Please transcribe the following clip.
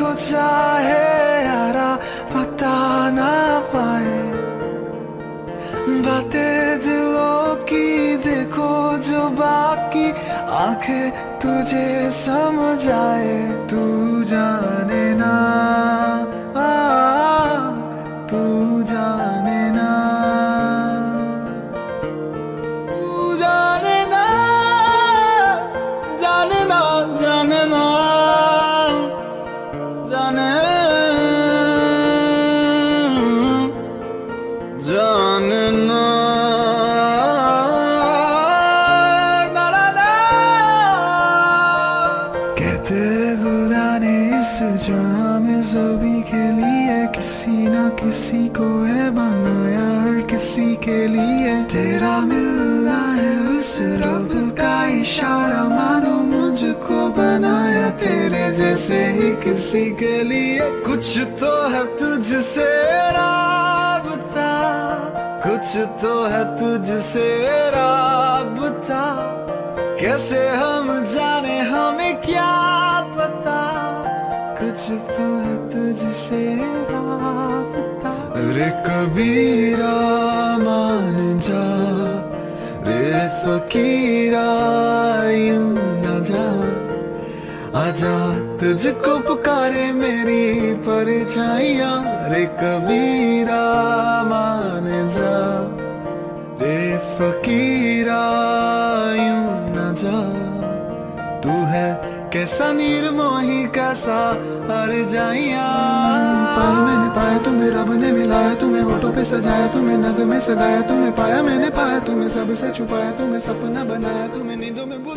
को चाहे यारा पता ना पाए, बातें दिलों की देखो जो बाकी आंखें तुझे समझ आए। तू जाने ना, तू जाने ना, तू जाने ना, जाने ना, जाने ना, जाने जानना। कहते खुदा ने इस जाम ज़ोबी के लिए किसी ना किसी को है बनाया, और किसी के लिए तेरा मिलना है उस रब का इशारा। मानो मुझको बनाया तेरे जैसे ही किसी के लिए। कुछ तो है तुझसे राबता, कुछ तो है तुझसे राबता। कैसे हम जाने हमें क्या पता, कुछ तो है तुझसे राबता। रे कबीरा मान जा, रे फकीरा यूं न जा। आजा तुझको पुकारे मेरी परछाइयाँ। रे कबीरा मान जा, रे फकीरा यूं न जा। तू है कैसा निर्मोही कैसा हर जाइया। पाया मैंने पाया तुम्हें, रब ने मिलाया तुम्हें, होठों पे सजाया तुम्हें, नग में सगाया तुम्हें। पाया मैंने पाया तुम्हें, सबसे छुपाया तुम्हें, सपना बनाया तुम्हें, नींदों में